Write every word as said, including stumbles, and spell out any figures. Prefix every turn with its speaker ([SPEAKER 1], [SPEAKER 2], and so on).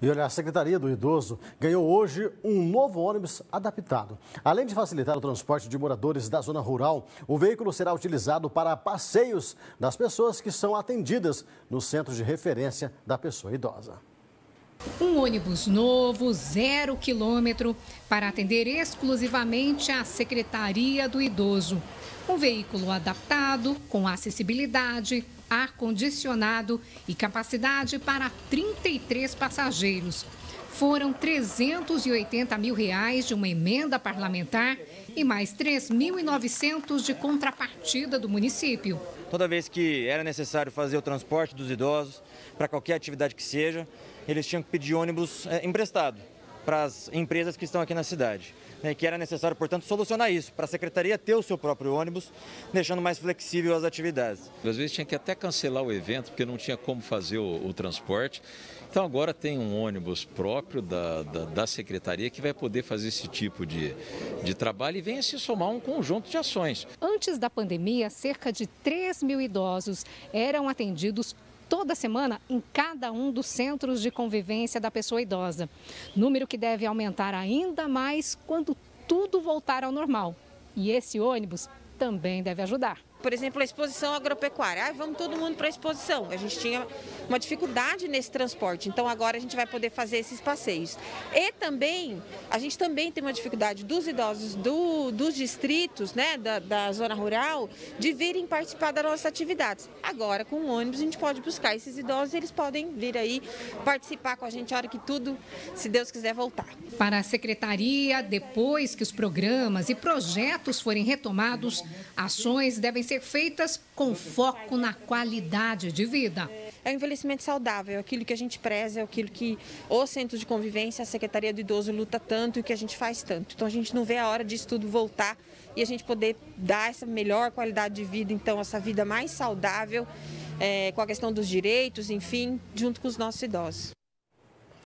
[SPEAKER 1] E olha, a Secretaria do Idoso ganhou hoje um novo ônibus adaptado. Além de facilitar o transporte de moradores da zona rural, o veículo será utilizado para passeios das pessoas que são atendidas no centro de referência da pessoa idosa.
[SPEAKER 2] Um ônibus novo, zero quilômetro, para atender exclusivamente a Secretaria do Idoso. Um veículo adaptado, com acessibilidade, ar-condicionado e capacidade para trinta e três passageiros. Foram trezentos e oitenta mil reais de uma emenda parlamentar e mais três mil e novecentos de contrapartida do município.
[SPEAKER 3] Toda vez que era necessário fazer o transporte dos idosos, para qualquer atividade que seja, eles tinham que pedir ônibus é, emprestado para as empresas que estão aqui na cidade. Né, que era necessário, portanto, solucionar isso, para a Secretaria ter o seu próprio ônibus, deixando mais flexível as atividades.
[SPEAKER 4] Às vezes tinha que até cancelar o evento, porque não tinha como fazer o, o transporte. Então agora tem um ônibus próprio da, da, da Secretaria que vai poder fazer esse tipo de, de trabalho e venha se somar um conjunto de ações.
[SPEAKER 2] Antes da pandemia, cerca de três mil idosos eram atendidos toda semana em cada um dos centros de convivência da pessoa idosa. Número que deve aumentar ainda mais quando tudo voltar ao normal. E esse ônibus também deve ajudar.
[SPEAKER 5] Por exemplo, a exposição agropecuária. Ah, vamos todo mundo para a exposição. A gente tinha uma dificuldade nesse transporte, então agora a gente vai poder fazer esses passeios. E também, a gente também tem uma dificuldade dos idosos do, dos distritos, né, da, da zona rural, de virem participar das nossas atividades. Agora, com o ônibus, a gente pode buscar esses idosos e eles podem vir aí participar com a gente a hora que tudo, se Deus quiser, voltar.
[SPEAKER 2] Para a Secretaria, depois que os programas e projetos forem retomados, ações devem ser feitas com foco na qualidade de vida.
[SPEAKER 5] É o envelhecimento saudável, aquilo que a gente preza, é aquilo que o Centro de Convivência, a Secretaria do Idoso luta tanto e que a gente faz tanto. Então a gente não vê a hora disso tudo voltar e a gente poder dar essa melhor qualidade de vida, então essa vida mais saudável, é, com a questão dos direitos, enfim, junto com os nossos idosos.